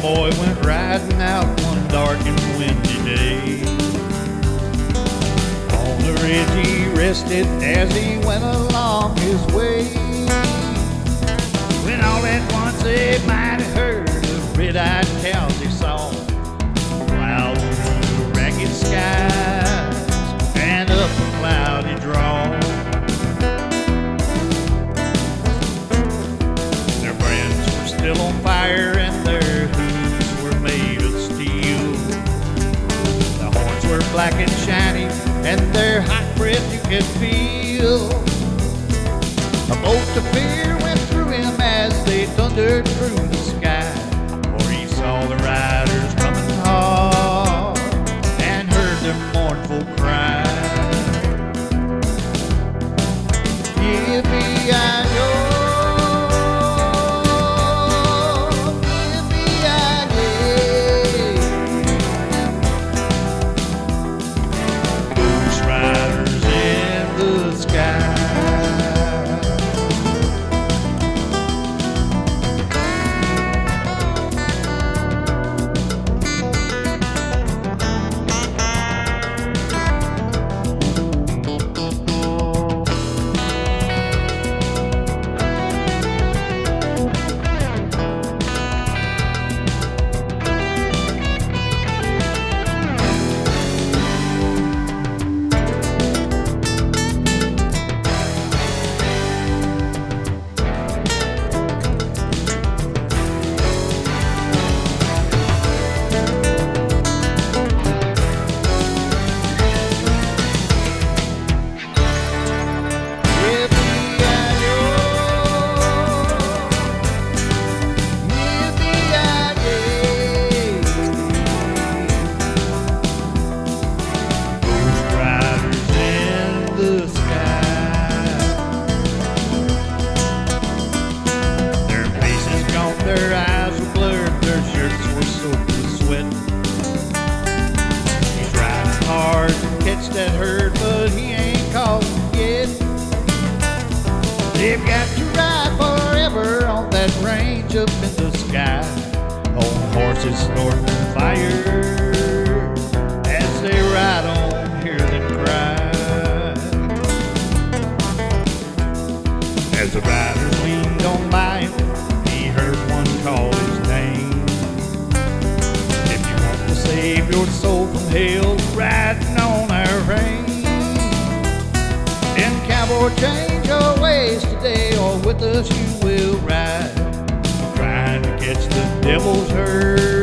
cowboy went riding out one dark and windy day. On the ridge he rested as he went along his way, when all at once a mighty herd of red-eyed cows he saw, wild through the ragged skies and up a cloudy draw. Their brands were still on fire and their hooves were made of steel. The horns were black and shiny and their hot breath you could feel. A bolt of fear went through him as they thundered through the sky, for he saw the riders coming hard and heard their mournful cry. Yippee-yi-yo, yippee-yi-yay. Those riders in the sky. Their eyes were blurred, their shirts were soaked with sweat. He's riding hard to catch that herd, but he ain't caught it yet. They've got to ride forever on that range up in the sky, on horses snorting fire. As they ride on, hear them cry. As the riders leaned on by him, heard one call his name. If you want to save your soul from hell, riding on our range, then cowboy, change your ways today, or with us you will ride, trying to catch the devil's herd.